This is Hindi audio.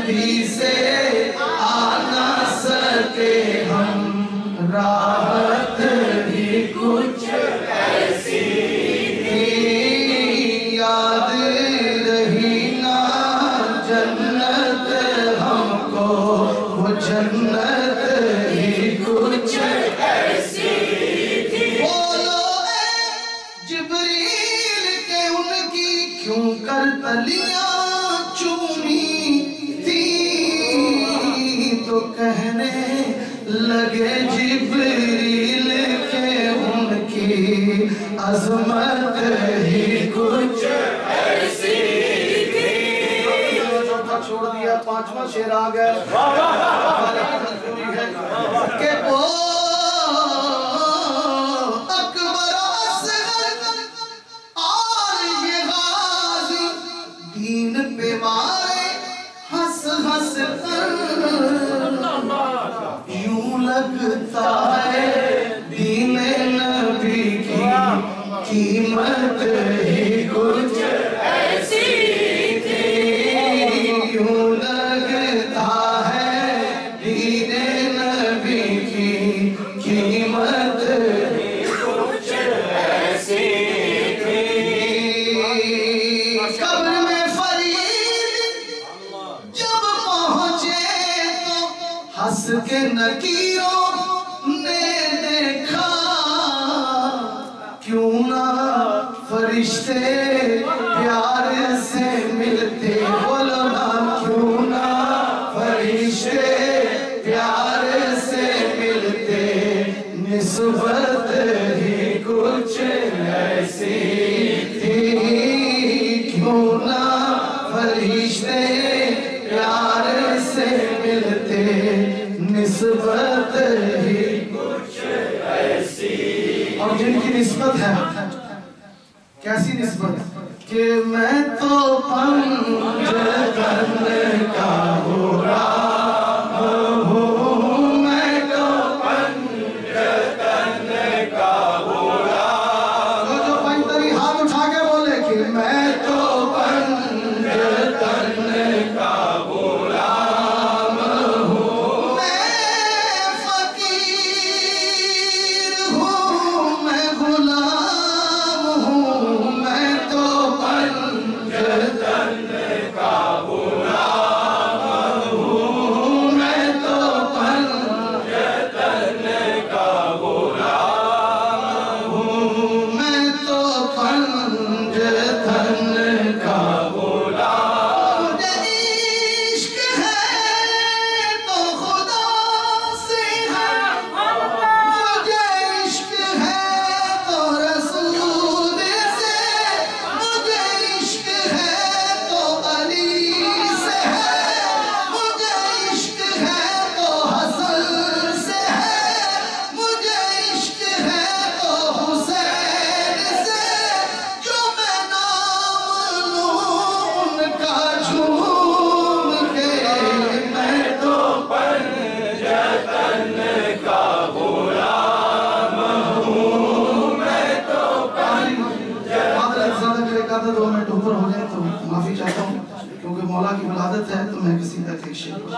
नबी से आ ना सके हम, राहत ही कुछ ऐसी थी, याद रही ना जन्नत हमको, वो जन्नत ही कुछ ऐसी थी। बोलो जिब्रील के उनकी क्यों कर तलियां चूमी थी, तो कहने लगे जिब्रील के उनकी अजमत ही कुछ ऐसी थी। छोड़ दिया, पांचवा शेर आ गया कि वो अकबर असगर और ये गाजी दीन पे मारे हंस हंस कर, यूं लगता है दीन नबी की कीमत ही कुछ ऐसी थी, यूं लगता है दीन नबी की कीमत ही कुछ ऐसी थी। कब्र में फरीद जब पहुंचे तो हंस के नकीरों ने देखा, क्यों ना फरिश्ते प्यार से मिलते, बोलो ना क्यों ना फरिश्ते प्यार से मिलते, निस्बत ही कुछ ऐसी थी, क्यों ना फरिश्ते प्यार से मिलते, निस्बत ही कुछ ऐसी। और जिनकी निस्बत है, कैसी निस्बत कि मैं तो पंजतन का हो राम हूँ, मैं तो पंजतन का हो राम। जो पंजतनी हाथ उठा के बोले कि मैं तो पंजतन का हो राम हूँ, मैं फकीर हूँ, मैं गुलाम हूँ, मैं तो पंजतन का हो राम हूँ, मैं तो पंजतन का हो राम हूँ, मैं तो पंजतन का हो राम। मुझे इश्क है तो खुदा से है, मुझे इश्क है तो रसूल से, मुझे इश्क है तो अली से है, मुझे इश्क है तो हसन से है, मुझे इश्क है तो हुसैन से, जो मैं नाम लूं उनका झूम के, मैं तो पंजतन का हो राम हूँ, मैं तो पंजतन। 2 मिनट ऊपर हो जाए तो माफी चाहता हूँ, क्योंकि मौला की विलादत है तो मैं किसी का